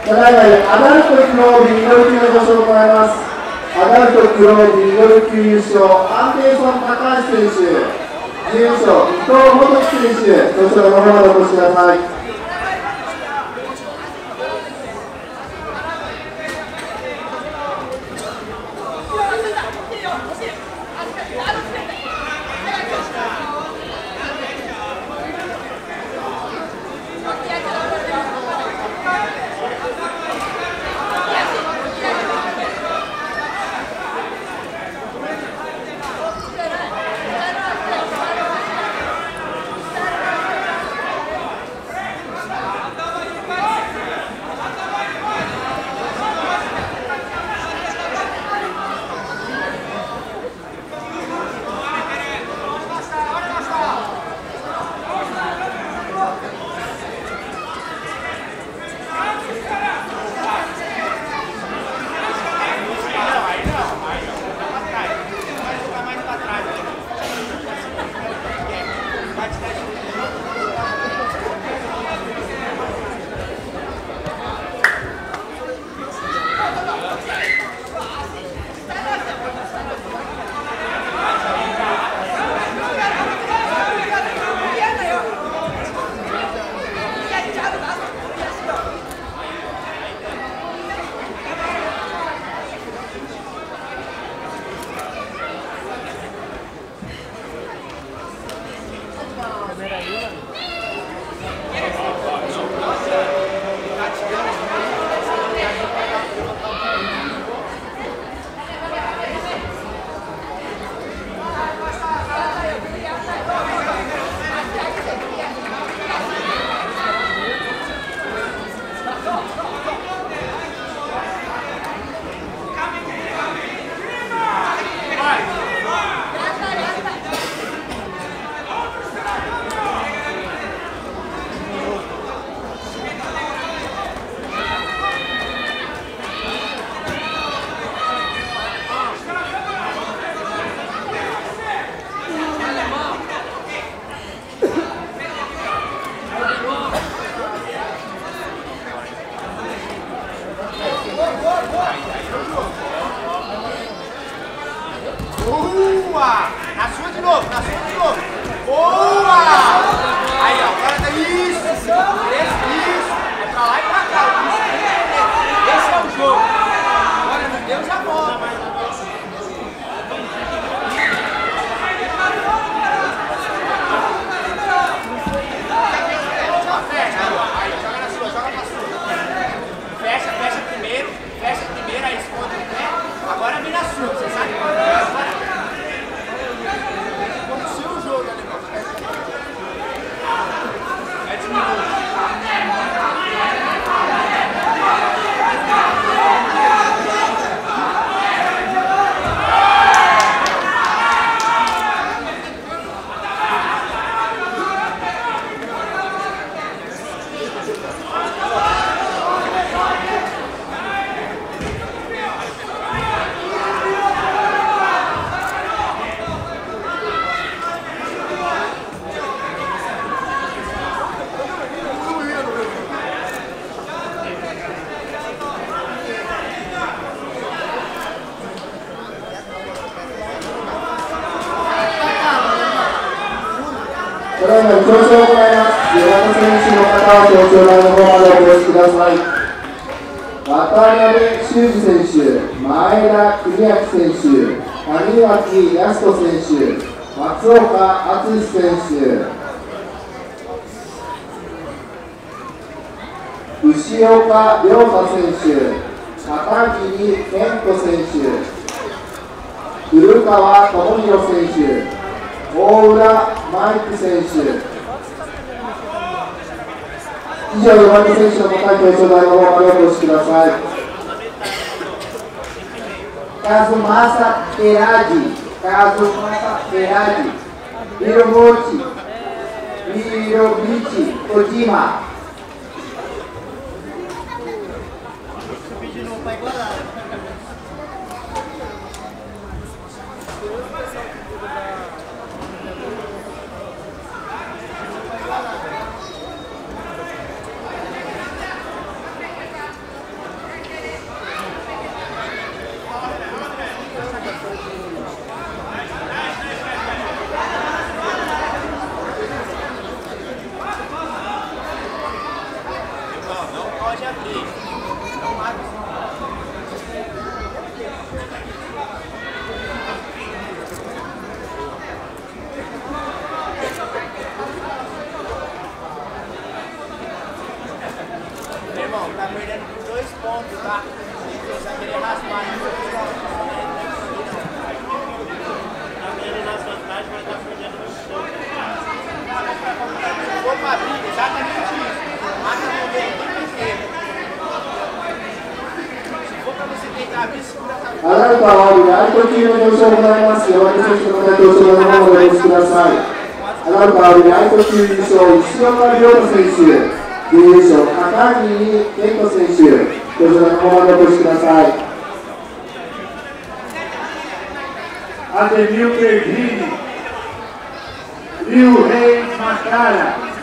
ただいまアダルト黒帯ミドル級のご紹介を行います。アダルト黒帯ミドル級優勝、安定村高橋選手、準優勝、伊藤元樹選手、そちらの方までお越しください。 Boa! Na sua de novo, na sua de novo. Boa! Aí, ó, agora tá isso. Isso. É pra lá e pra cá. Esse é o jogo. Agora não deu, já volta. Aí, joga na sua, joga pra sua. Fecha primeiro, aí esconde o pé. Agora vem na sua, você sabe qual é? Como se o jogo, né? É diminuir. ただいま表彰を行います。レアンド選手の方は表彰台の方までお越しください。渡辺修二選手、前田邦明選手、谷脇靖人選手、松岡敦選手、牛岡亮太選手、片桐健人選手、古川智弘選手、大浦マイク選手、以上4番の選手の方は表彰台の方までお越しください。Kazumasa Ferradi, Hiromochi, Hiromichi Kojima. 相手チームの表彰を行います。山手選手の表彰の方までお越しください。上がる代わりに相手チーム優勝、石岡亮太選手、準優勝、高木健人選手、表彰の方までお越しください。 Ademir Perdini, Liu Reis Macara.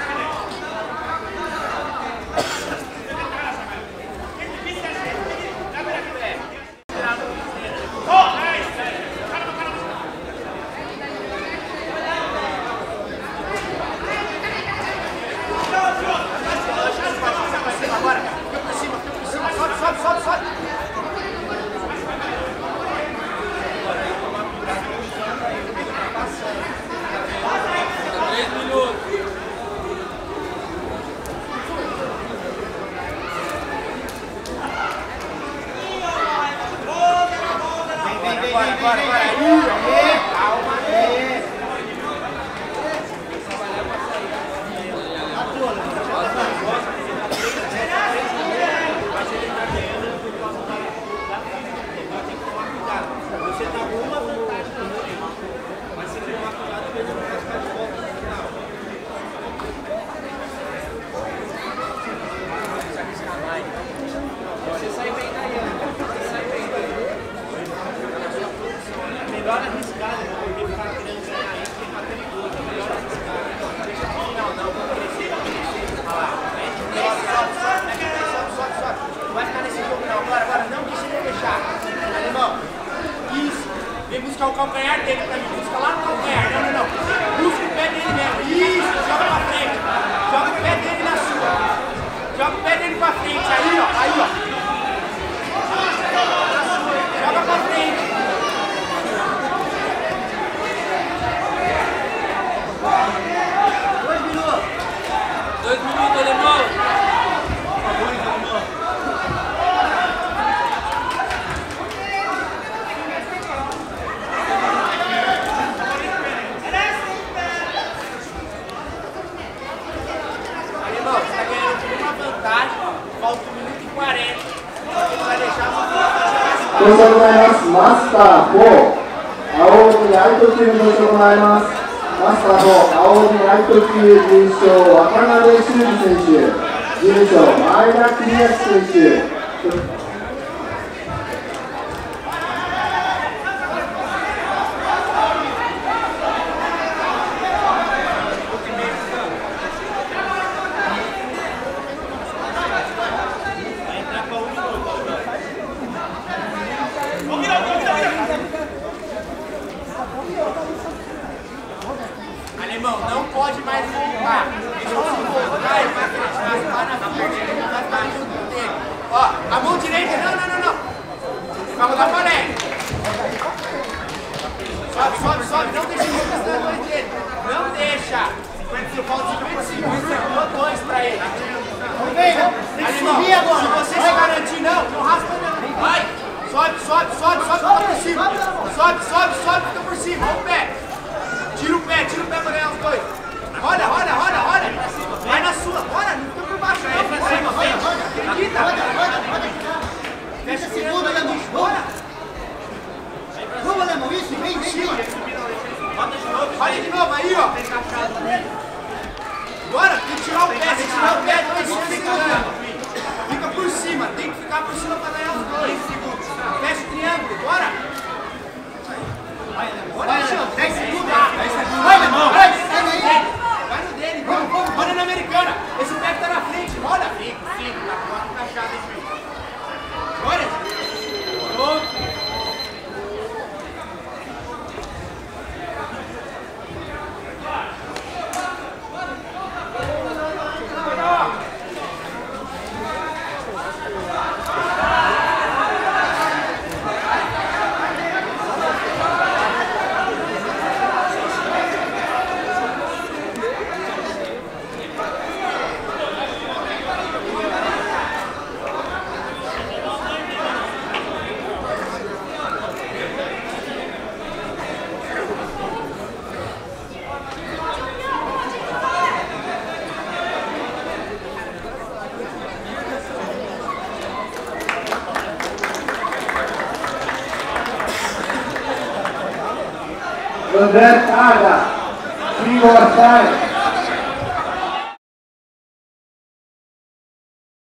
Vem buscar o calcanhar dele pra mim, busca lá no calcanhar, não. Busca o pé dele mesmo, isso, joga pra frente. Joga o pé dele na sua. Joga o pé dele pra frente, aí ó. Joga pra frente. Dois minutos, alemão. Falta 1 minuto e 40. Ele vai deixar uma bola para chegar esse 表彰ございます。マスター4、青鬼相手チーム表彰ございます。マスター4、青鬼相手チーム優勝、渡辺修二選手、準優勝、前田邦明選手。 Alemão, não pode mais voltar. Ele não se voltar, ele vai acreditar lá na frente, ele vai estar junto dele. Ó, a mão direita, não. Vai rodar pra leve. Sobe, não deixa ele ficar dentro dele. Não deixa. 55, falta 55, mandou 2 pra ele. Alemão, se você se garantir, não raspa não. Vai, sobe, fica por cima. Sobe, fica por cima, olha o pé. Tira o pé pra ganhar os dois. Roda. Vai na sua, bora, não fica por baixo, não. Acredita. Fecha a segunda, Alemão. Bora. Vamos, Alemão, isso, vem em cima. Roda de novo, aí, ó. Bora, tem que tirar o pé, se tirar o pé, fica por cima, tem que ficar por cima pra ganhar os dois. Fecha o triângulo, bora. Vai, 10 segundos. Vai, Alemão. Vai no dele. Roda na americana. Esse pé que tá na frente. Roda. Fica. Tá encaixado aí. Bora. André Saga, Single Aside.